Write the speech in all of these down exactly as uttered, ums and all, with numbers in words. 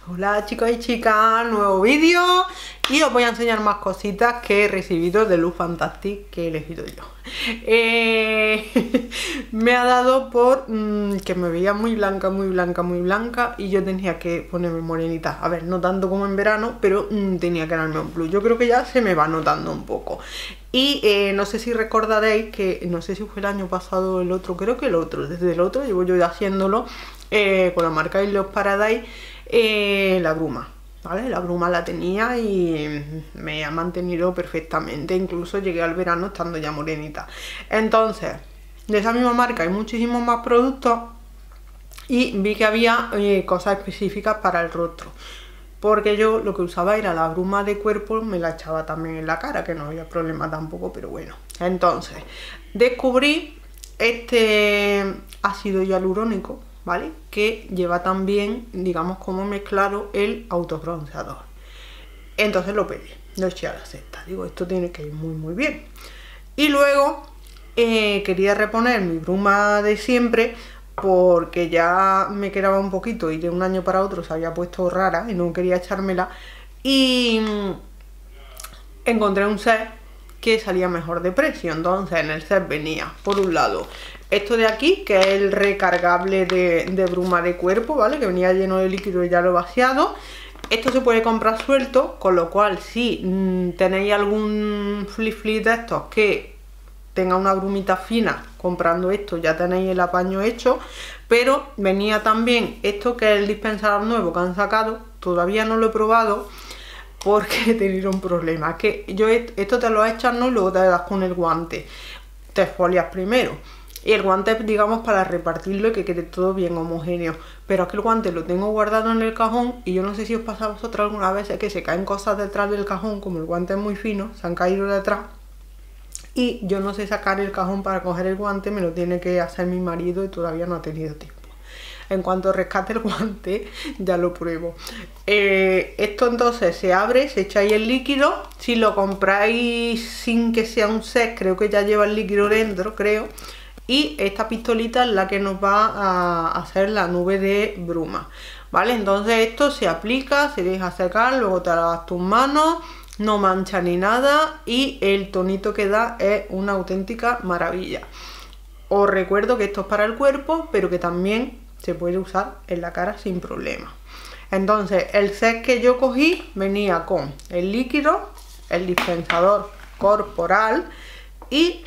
Hola chicos y chicas, nuevo vídeo y os voy a enseñar más cositas que he recibido de Look Fantastic que he elegido yo. Eh, me ha dado por mmm, que me veía muy blanca, muy blanca, muy blanca y yo tenía que ponerme morenita. A ver, no tanto como en verano, pero mmm, tenía que darme un plus. Yo creo que ya se me va notando un poco. Y eh, no sé si recordaréis que, no sé si fue el año pasado o el otro, creo que el otro, desde el otro llevo yo ya haciéndolo eh, con la marca Look Paradise. Eh, la bruma, ¿vale? La bruma la tenía y me ha mantenido perfectamente, incluso llegué al verano estando ya morenita. Entonces, de esa misma marca hay muchísimos más productos y vi que había eh, cosas específicas para el rostro, porque yo lo que usaba era la bruma de cuerpo, me la echaba también en la cara, que no había problema tampoco, pero bueno. Entonces, descubrí este ácido hialurónico, ¿vale? Que lleva también, digamos, como mezclado el autobronceador. Entonces lo pedí, lo eché a la cesta. Digo, esto tiene que ir muy muy bien. Y luego eh, quería reponer mi bruma de siempre, porque ya me quedaba un poquito y de un año para otro se había puesto rara y no quería echármela. Y encontré un set que salía mejor de precio. Entonces en el set venía, por un lado, esto de aquí, que es el recargable de, de bruma de cuerpo, ¿vale? Que venía lleno de líquido y ya lo he vaciado. Esto se puede comprar suelto, con lo cual si mmm, tenéis algún flip flip de estos que tenga una brumita fina, comprando esto ya tenéis el apaño hecho. Pero venía también esto, que es el dispensador nuevo que han sacado, todavía no lo he probado porque he tenido un problema, que yo esto te lo echas, ¿no? Y luego te das con el guante, te esfolias primero. Y el guante, digamos, para repartirlo y que quede todo bien homogéneo. Pero es que el guante lo tengo guardado en el cajón y yo no sé si os pasa a vosotros alguna vez que se caen cosas detrás del cajón, como el guante es muy fino, se han caído detrás. Y yo no sé sacar el cajón para coger el guante, me lo tiene que hacer mi marido y todavía no ha tenido tiempo. En cuanto rescate el guante, ya lo pruebo. Eh, esto entonces se abre, se echa ahí el líquido. Si lo compráis sin que sea un set, creo que ya lleva el líquido dentro, creo. Y esta pistolita es la que nos va a hacer la nube de bruma, ¿vale? Entonces esto se aplica, se deja secar, luego te lavas tus manos, no mancha ni nada y el tonito que da es una auténtica maravilla. Os recuerdo que esto es para el cuerpo, pero que también se puede usar en la cara sin problema. Entonces el set que yo cogí venía con el líquido, el dispensador corporal y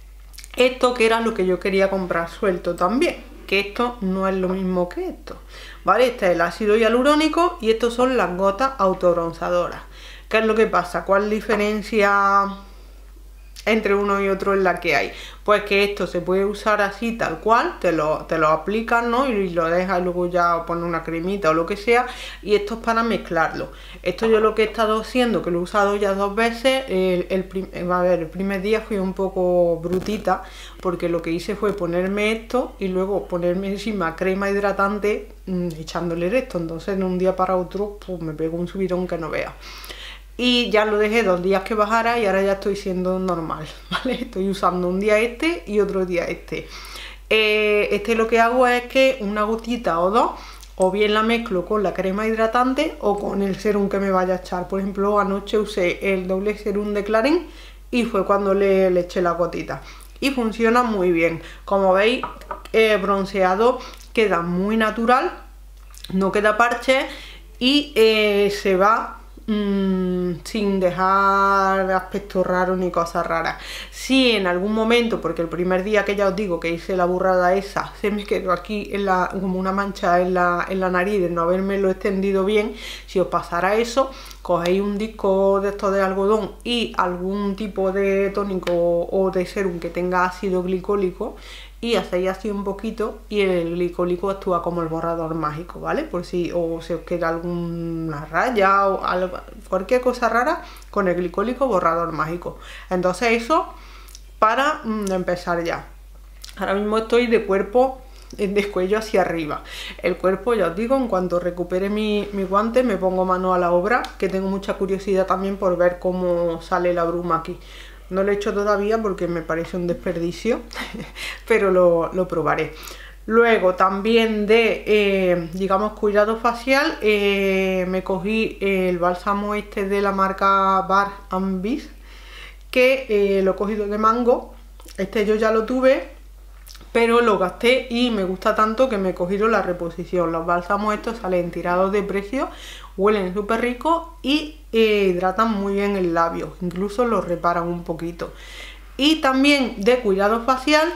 esto, que era lo que yo quería comprar suelto también, que esto no es lo mismo que esto, ¿vale? Este es el ácido hialurónico y estos son las gotas autobronzadoras. ¿Qué es lo que pasa? ¿Cuál diferencia entre uno y otro es la que hay? Pues que esto se puede usar así tal cual, te lo, te lo aplicas, ¿no? Y lo dejas y luego ya pones una cremita o lo que sea. Y esto es para mezclarlo. Esto yo lo que he estado haciendo, que lo he usado ya dos veces, el, el, prim, a ver, el primer día fui un poco brutita, porque lo que hice fue ponerme esto y luego ponerme encima crema hidratante mmm, echándole esto. Entonces de un día para otro pues me pego un subidón que no veas. Y ya lo dejé dos días que bajara y ahora ya estoy siendo normal, ¿vale? Estoy usando un día este y otro día este. Eh, este lo que hago es que una gotita o dos, o bien la mezclo con la crema hidratante o con el serum que me vaya a echar. Por ejemplo, anoche usé el doble serum de Clarins y fue cuando le, le eché la gotita. Y funciona muy bien. Como veis, eh, bronceado queda muy natural, no queda parche y eh, se va Mm, sin dejar aspecto raro ni cosas raras. Si en algún momento, porque el primer día que ya os digo que hice la burrada esa, se me quedó aquí en la, como una mancha en la, en la nariz de no haberme lo extendido bien, si os pasara eso, cogéis un disco de estos de algodón y algún tipo de tónico o de serum que tenga ácido glicólico y hacéis así un poquito y el glicólico actúa como el borrador mágico, ¿vale? Por si o se os queda alguna raya o algo, cualquier cosa rara, con el glicólico borrador mágico. Entonces eso para mm, empezar ya. Ahora mismo estoy de cuerpo, de cuello hacia arriba. El cuerpo, ya os digo, en cuanto recupere mi, mi guante me pongo mano a la obra, que tengo mucha curiosidad también por ver cómo sale la bruma aquí. No lo he hecho todavía porque me parece un desperdicio, pero lo, lo probaré. Luego también de, eh, digamos, cuidado facial, eh, me cogí el bálsamo este de la marca Bar and Beast, que eh, lo he cogido de mango. Este yo ya lo tuve, pero lo gasté y me gusta tanto que me he cogido la reposición. Los bálsamos estos salen tirados de precio, huelen súper ricos y eh, hidratan muy bien el labio, incluso los reparan un poquito. Y también de cuidado facial,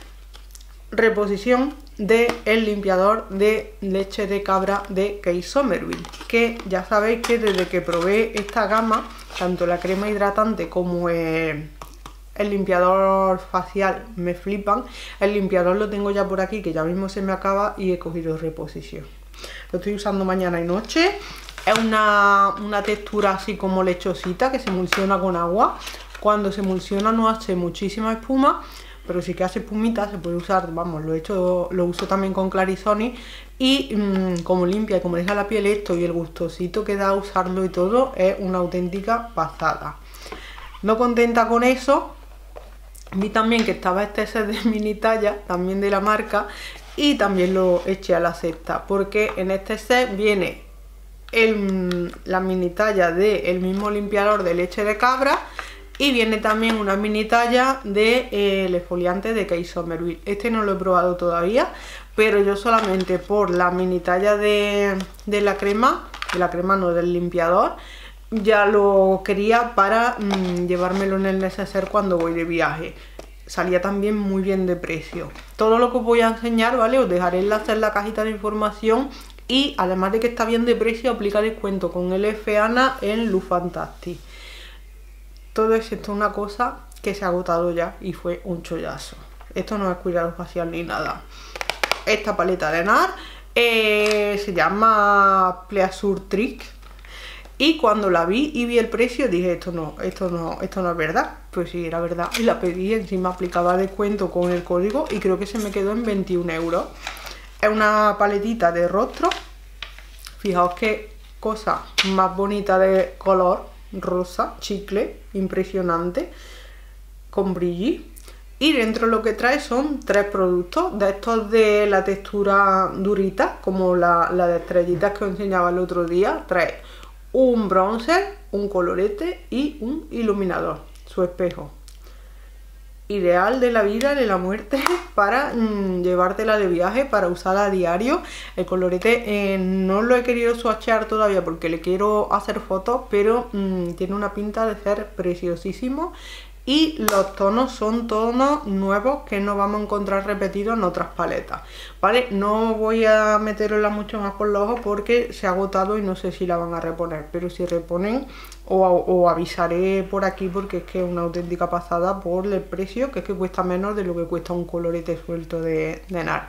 reposición de el limpiador de leche de cabra de Kate Somerville, que ya sabéis que desde que probé esta gama, tanto la crema hidratante como el, el limpiador facial me flipan. El limpiador lo tengo ya por aquí, que ya mismo se me acaba, y he cogido reposición. Lo estoy usando mañana y noche. Es una, una textura así como lechosita que se emulsiona con agua. Cuando se emulsiona no hace muchísima espuma, pero sí que hace espumita. Se puede usar, vamos, lo he hecho, lo uso también con Clarisonic, y mmm, como limpia y como deja la piel esto, y el gustosito que da usarlo y todo, es una auténtica pasada. No contenta con eso, vi también que estaba este set de mini talla, también de la marca, y también lo eché a la cesta, porque en este set viene el, la mini talla del mismo limpiador de leche de cabra, y viene también una mini talla de eh, el exfoliante de Kate Somerville. Este no lo he probado todavía, pero yo solamente por la mini talla de, de la crema, de la crema no, del limpiador, ya lo quería para mmm, llevármelo en el neceser cuando voy de viaje. Salía también muy bien de precio. Todo lo que os voy a enseñar, ¿vale? Os dejaré enlace en la cajita de información, y además de que está bien de precio, aplica descuento con L F Ana en Lookfantastic. Todo es esto una cosa que se ha agotado ya y fue un chollazo. Esto no es cuidado facial ni nada. Esta paleta de NARS eh, se llama Pleasure Trick, y cuando la vi y vi el precio dije, esto no, esto no, esto no es verdad. Pues sí, era verdad, y la pedí, encima aplicaba descuento con el código y creo que se me quedó en veintiún euros. Es una paletita de rostro. Fijaos qué cosa más bonita de color rosa, chicle, impresionante, con brilli. Y dentro lo que trae son tres productos de estos de la textura durita, como la, la de estrellitas que os enseñaba el otro día. Trae un bronzer, un colorete y un iluminador, su espejo. Ideal de la vida, de la muerte, para mmm, llevártela de viaje, para usarla a diario. El colorete eh, no lo he querido swatchear todavía porque le quiero hacer fotos, pero mmm, tiene una pinta de ser preciosísimo. Y los tonos son tonos nuevos que no vamos a encontrar repetidos en otras paletas, ¿vale? No voy a meterla mucho más por los ojos porque se ha agotado y no sé si la van a reponer, pero si reponen o, o avisaré por aquí, porque es que es una auténtica pasada por el precio, que es que cuesta menos de lo que cuesta un colorete suelto de, de NARS.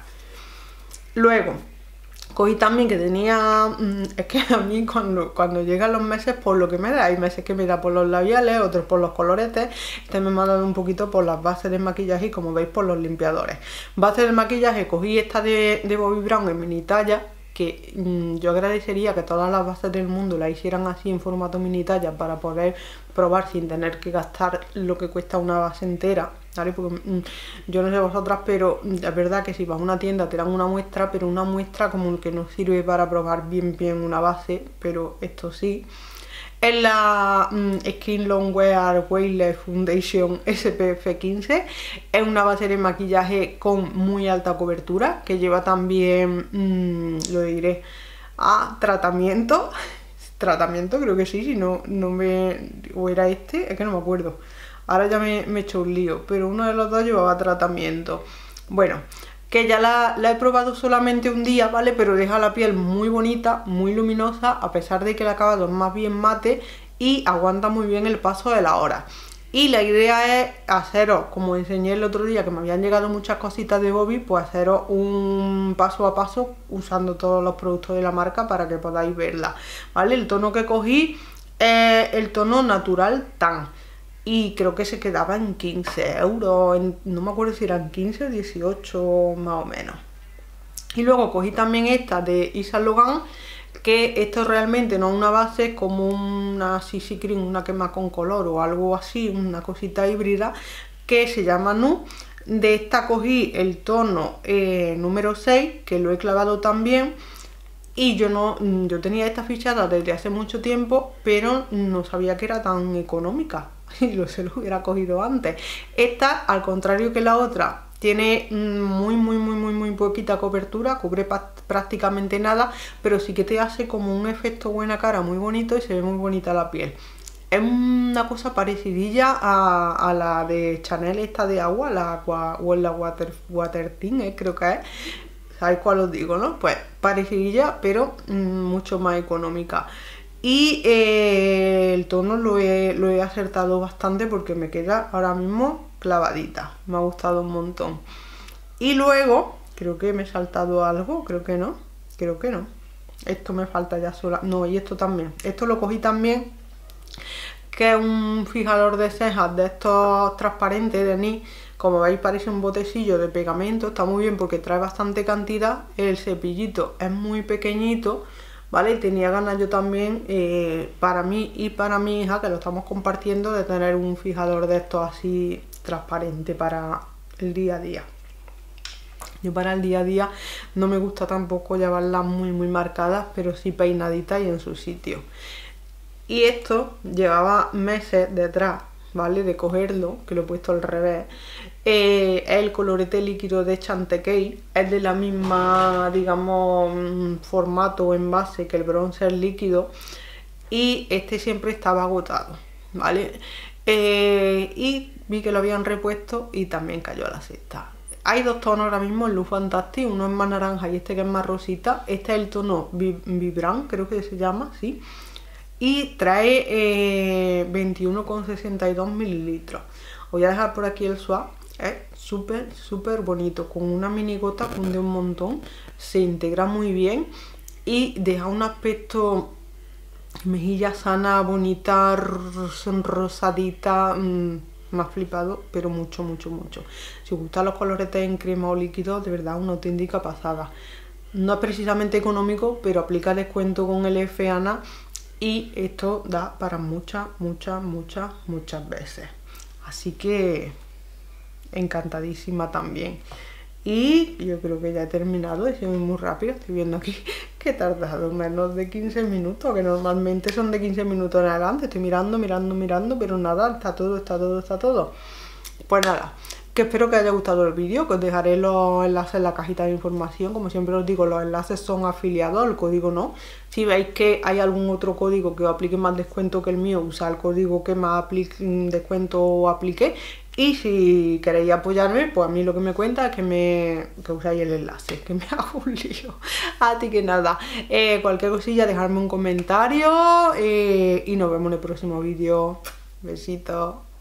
Luego cogí también que tenía, mmm, es que a mí cuando, cuando llegan los meses, por lo que me da, hay meses que me da por los labiales, otros por los coloretes. Este me ha dado un poquito por las bases de maquillaje y, como veis, por los limpiadores. Base de maquillaje, cogí esta de, de Bobbi Brown en mini talla, que mmm, yo agradecería que todas las bases del mundo la hicieran así en formato mini talla para poder probar sin tener que gastar lo que cuesta una base entera, ¿vale? Porque mmm, yo no sé vosotras, pero es verdad que si vas a una tienda te dan una muestra, pero una muestra como que no sirve para probar bien bien una base, pero esto sí. Es la mmm, Skin Longwear Weightless Foundation S P F quince. Es una base de maquillaje con muy alta cobertura, que lleva también, mmm, lo diré, a tratamiento. Tratamiento, creo que sí, si no, no me... o era este, es que no me acuerdo. Ahora ya me, me he hecho un lío, pero uno de los dos llevaba tratamiento. Bueno, que ya la, la he probado solamente un día, ¿vale? Pero deja la piel muy bonita, muy luminosa, a pesar de que el acabado es más bien mate y aguanta muy bien el paso de la hora. Y la idea es haceros, como enseñé el otro día, que me habían llegado muchas cositas de Bobbi, pues haceros un paso a paso usando todos los productos de la marca para que podáis verla, ¿vale? El tono que cogí es el tono Natural Tan, y creo que se quedaba en quince euros, en, no me acuerdo si eran quince o dieciocho más o menos. Y luego cogí también esta de Yves Saint Laurent, que esto realmente no es una base, es como una C C Cream, una crema con color o algo así, una cosita híbrida, que se llama Nude. De esta cogí el tono eh, número seis, que lo he clavado también. Y yo no, yo tenía esta fichada desde hace mucho tiempo, pero no sabía que era tan económica y lo se lo hubiera cogido antes. Esta, al contrario que la otra, tiene muy muy muy muy muy poquita cobertura, cubre prácticamente nada, pero sí que te hace como un efecto buena cara muy bonito y se ve muy bonita la piel. Es una cosa parecidilla a, a la de Chanel, esta de agua, la agua o la water, water Tint, eh, creo que es. ¿Sabéis cuál os digo, no? Pues parecidilla, pero mmm, mucho más económica. Y eh, el tono lo he, lo he acertado bastante porque me queda ahora mismo clavadita. Me ha gustado un montón. Y luego, creo que me he saltado algo, creo que no. Creo que no. Esto me falta ya sola. No, y esto también. Esto lo cogí también, que es un fijador de cejas de estos transparentes de N I S. Como veis parece un botecillo de pegamento, está muy bien porque trae bastante cantidad. El cepillito es muy pequeñito, ¿vale? Y tenía ganas yo también, eh, para mí y para mi hija, que lo estamos compartiendo, de tener un fijador de estos así transparente para el día a día. Yo para el día a día no me gusta tampoco llevarlas muy muy marcadas, pero sí peinaditas y en su sitio. Y esto llevaba meses detrás, ¿vale? De cogerlo, que lo he puesto al revés. Eh, es el colorete líquido de Chantecaille, es de la misma, digamos, formato o envase que el bronzer líquido, y este siempre estaba agotado, ¿vale? Eh, y vi que lo habían repuesto y también cayó a la cesta. Hay dos tonos ahora mismo en Look Fantastic, uno es más naranja y este que es más rosita. Este es el tono Vibrant, creo que se llama, sí. Y trae eh, veintiuno coma sesenta y dos mililitros. Os voy a dejar por aquí el swatch. Es súper súper bonito, con una mini gota, funde un montón, se integra muy bien y deja un aspecto mejilla sana, bonita, rosadita. Mmm, me ha flipado, pero mucho mucho mucho. Si os gustan los coloretes en crema o líquido, de verdad una auténtica pasada. No es precisamente económico, pero aplica descuento con el F Ana. Y esto da para muchas, muchas, muchas, muchas veces. Así que encantadísima también. Y yo creo que ya he terminado, he sido muy rápido. Estoy viendo aquí que he tardado menos de quince minutos, que normalmente son de quince minutos en adelante. Estoy mirando, mirando, mirando, pero nada, está todo, está todo, está todo. Pues nada, que espero que haya gustado el vídeo, que os dejaré los enlaces en la cajita de información. Como siempre os digo, los enlaces son afiliados, el código no. Si veis que hay algún otro código que os aplique más descuento que el mío, usa el código que más aplique, descuento o aplique. Y si queréis apoyarme, pues a mí lo que me cuenta es que me que usáis el enlace, que me hago un lío. Así que nada, eh, cualquier cosilla, dejadme un comentario, eh, y nos vemos en el próximo vídeo. Besitos.